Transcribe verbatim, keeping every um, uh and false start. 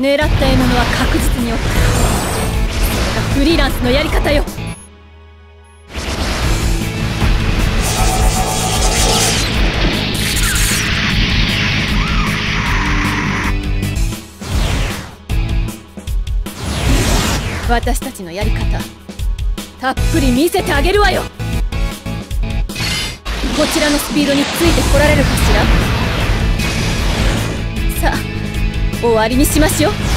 狙った獲物は確実に追った。それがフリーランスのやり方よ。私たちのやり方たっぷり見せてあげるわよ。こちらのスピードについてこられるかしら。さあ終わりにしましょう。